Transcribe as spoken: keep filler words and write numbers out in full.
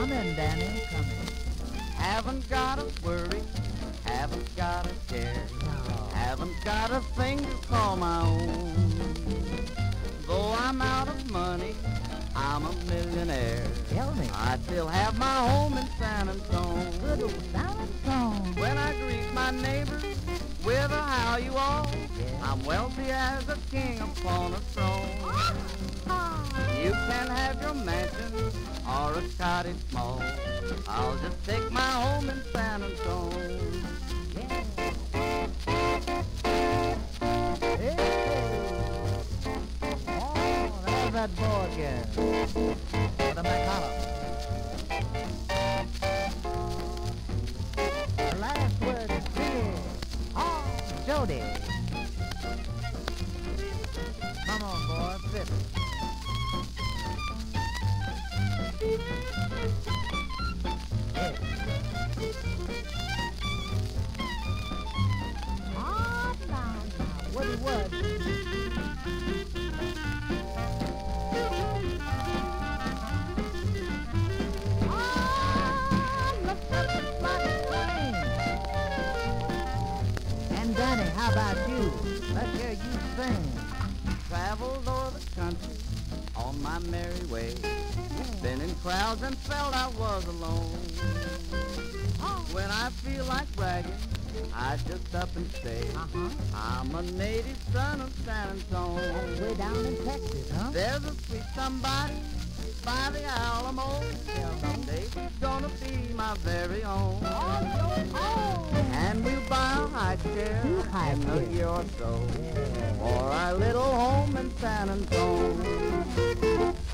Coming, Danny, coming. Haven't got a worry, haven't got a care, No. haven't got a thing to call my own. Though I'm out of money, I'm a millionaire. Tell me. I still have my home in San Antone. Good old San Antone. When I greet my neighbors with a how you all, Yeah. I'm wealthy as a king upon a throne. You can have your mansion or a cottage small. I'll just take my home in San Antone. Yeah. Hey. Oh, there's that boy again. For the McCollum. The last word is clear. Oh, Jody. Come on, boy, fit. Yeah. Oh, now, now, Woody Wood. Oh, look at the bloody train. And Danny, how about you? Let's hear you sing. Traveled over the country on my merry way. Been in crowds and felt I was alone. When I feel like bragging, I just up and say, Uh-huh. I'm a native son of San Antone. Way down in Texas, huh? There's a sweet somebody by the Alamo. Someday she's gonna be my very own. And we'll buy a high chair Two high in a chairs. year or so Yeah. for our little home in San Antone.